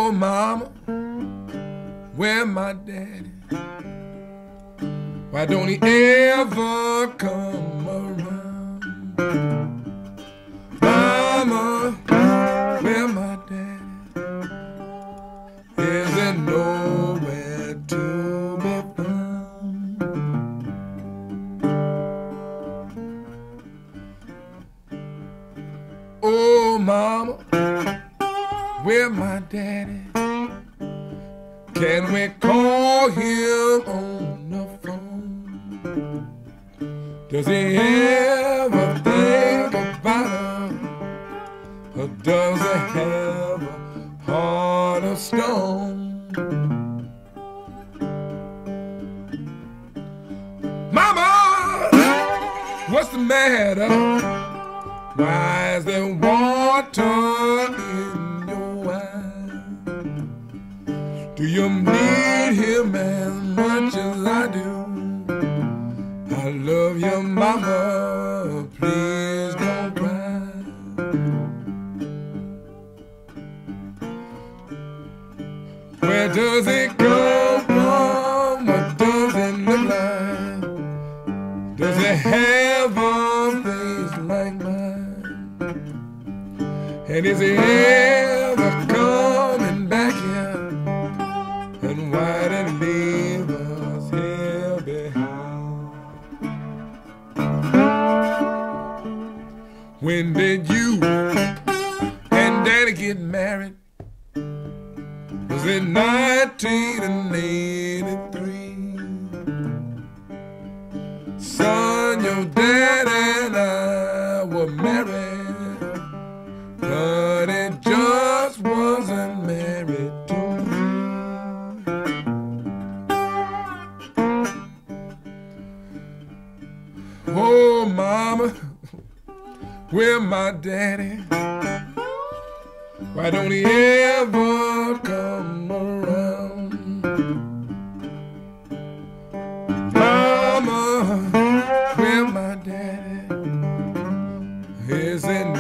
Oh, mama, where my daddy? Why don't he ever come around? Mama, where my daddy? Is there nowhere to be found? Oh, mama, where my daddy? Can we call him on the phone? Does he ever think about her? Or does he have a heart of stone? Mama, what's the matter? Why is there water in your eyes? Do you need him as much as I do? I love you, mama, please don't cry. Where does it come from? What does it look like? Does it have a face like mine? And is he ever coming back here? And why did he leave us here behind? When did you and Daddy get married? Was it 1983? Son, your dad and I were married, but it just wasn't married to me. Oh, mama, where my daddy? Why don't he ever come around? Mama, where my daddy? Is it